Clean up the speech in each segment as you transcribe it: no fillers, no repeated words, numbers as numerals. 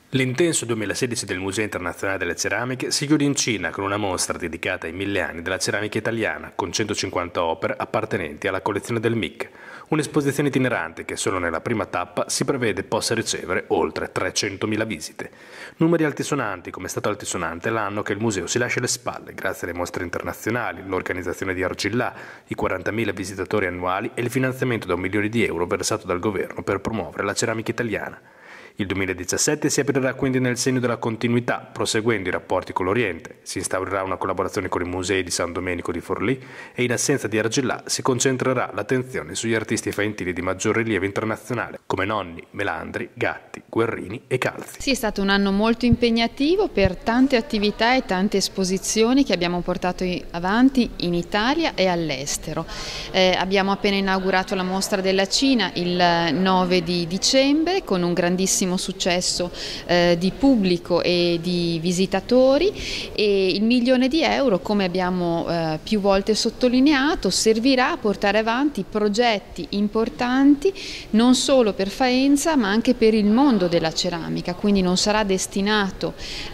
L'intenso 2016 del Museo Internazionale delle Ceramiche si chiude in Cina con una mostra dedicata ai 1000 anni della ceramica italiana, con 150 opere appartenenti alla collezione del MIC, un'esposizione itinerante che solo nella prima tappa si prevede possa ricevere oltre 300.000 visite. Numeri altisonanti, come è stato altisonante l'anno che il museo si lascia alle spalle grazie alle mostre internazionali, l'organizzazione di Argillà, i 40.000 visitatori annuali e il finanziamento da 1 milione di euro versato dal governo per promuovere la ceramica italiana. Il 2017 si aprirà quindi nel segno della continuità, proseguendo i rapporti con l'Oriente. Si instaurerà una collaborazione con i musei di San Domenico di Forlì e in assenza di Argillà si concentrerà l'attenzione sugli artisti faentini di maggior rilievo internazionale, come Nonni, Melandri, Gatti, Guerrini e Calzi. Sì, è stato un anno molto impegnativo per tante attività e tante esposizioni che abbiamo portato avanti in Italia e all'estero. Abbiamo appena inaugurato la mostra della Cina il 9 di dicembre con un grandissimo successo di pubblico e di visitatori, e il 1 milione di euro, come abbiamo più volte sottolineato, servirà a portare avanti progetti importanti non solo per Faenza ma anche per il mondo della ceramica, quindi non sarà destinato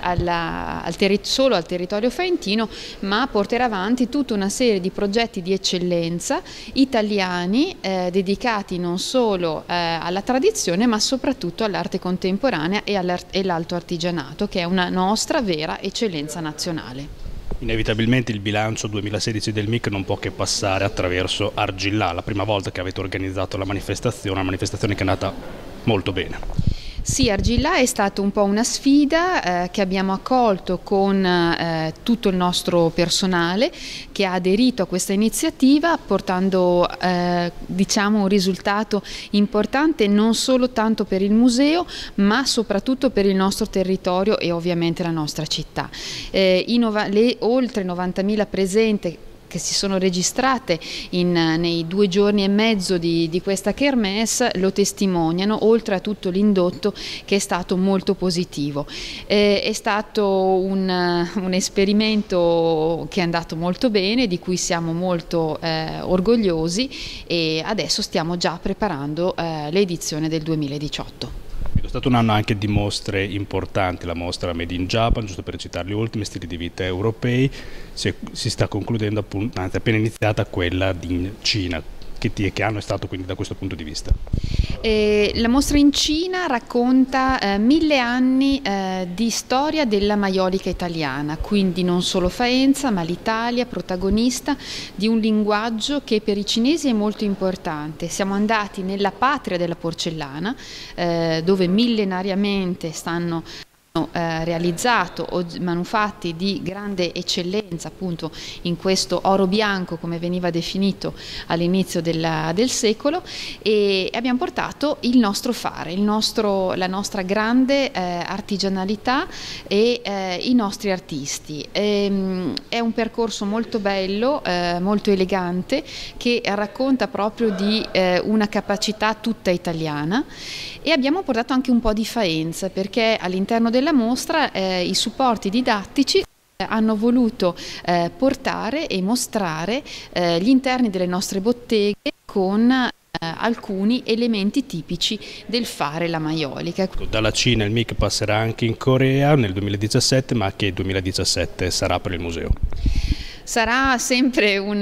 solo al territorio faentino, ma porterà avanti tutta una serie di progetti di eccellenza italiani dedicati non solo alla tradizione ma soprattutto all'arte contemporanea e l'alto artigianato, che è una nostra vera eccellenza nazionale. Inevitabilmente il bilancio 2016 del MIC non può che passare attraverso Argillà, la prima volta che avete organizzato la manifestazione, una manifestazione che è andata molto bene. Sì, Argillà è stata un po' una sfida che abbiamo accolto con tutto il nostro personale che ha aderito a questa iniziativa, portando diciamo un risultato importante non solo tanto per il museo ma soprattutto per il nostro territorio e ovviamente la nostra città. Le oltre 90.000 presenti che si sono registrate nei 2 giorni e mezzo di questa kermesse lo testimoniano, oltre a tutto l'indotto che è stato molto positivo. È stato un esperimento che è andato molto bene, di cui siamo molto orgogliosi, e adesso stiamo già preparando l'edizione del 2018. È stato un anno anche di mostre importanti, la mostra Made in Japan, giusto per citare gli ultimi, stili di vita europei, si sta concludendo appunto, anzi appena iniziata quella in Cina. Che anno è stato quindi da questo punto di vista? La mostra in Cina racconta 1000 anni di storia della maiolica italiana, quindi non solo Faenza ma l'Italia protagonista di un linguaggio che per i cinesi è molto importante. Siamo andati nella patria della porcellana, dove millenariamente stanno realizzato manufatti di grande eccellenza, appunto in questo oro bianco come veniva definito all'inizio del secolo, e abbiamo portato il nostro fare, la nostra grande artigianalità e i nostri artisti. È un percorso molto bello, molto elegante, che racconta proprio di una capacità tutta italiana, e abbiamo portato anche un po' di Faenza, perché all'interno della mostra i supporti didattici hanno voluto portare e mostrare gli interni delle nostre botteghe con alcuni elementi tipici del fare la maiolica. Dalla Cina il MIC passerà anche in Corea nel 2017, ma che 2017 sarà per il museo? Sarà sempre un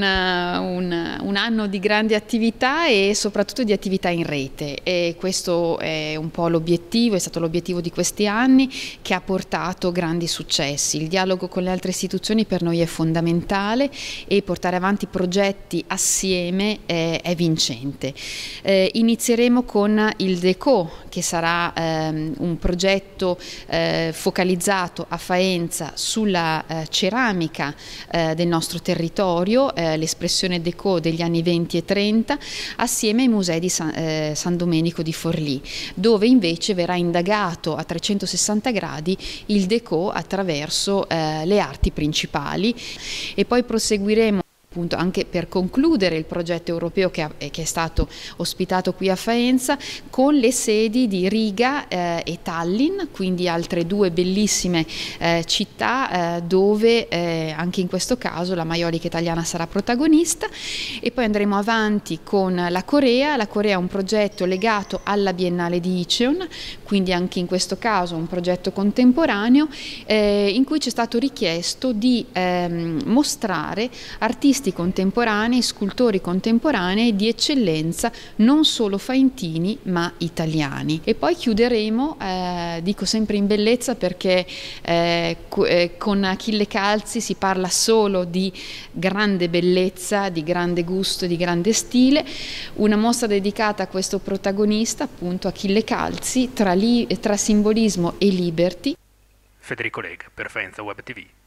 anno di grandi attività e soprattutto di attività in rete, e questo è un po' l'obiettivo, è stato l'obiettivo di questi anni, che ha portato grandi successi. Il dialogo con le altre istituzioni per noi è fondamentale, e portare avanti progetti assieme è vincente. Inizieremo con il Déco, che sarà un progetto focalizzato a Faenza sulla ceramica del nostro territorio, l'espressione Déco degli anni 20 e 30, assieme ai musei di San Domenico di Forlì, dove invece verrà indagato a 360 gradi il Déco attraverso le arti principali, e poi proseguiremo appunto anche per concludere il progetto europeo che è stato ospitato qui a Faenza, con le sedi di Riga e Tallinn, quindi altre 2 bellissime città dove anche in questo caso la maiolica italiana sarà protagonista. E poi andremo avanti con la Corea. La Corea è un progetto legato alla Biennale di Incheon, quindi anche in questo caso un progetto contemporaneo in cui ci è stato richiesto di mostrare artisti contemporanei, scultori contemporanei di eccellenza, non solo faentini ma italiani. E poi chiuderemo, dico sempre in bellezza perché con Achille Calzi si parla solo di grande bellezza, di grande gusto, di grande stile, una mostra dedicata a questo protagonista, appunto Achille Calzi, tra simbolismo e liberty. Federico Lega per Faenza Web TV.